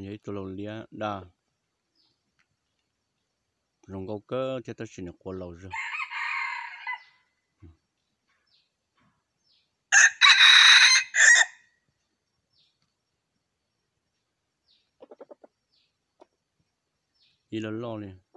ấy tụi lâu lia đa rong câu cơ cho tao xin được qua lâu rồi đi lo lo liền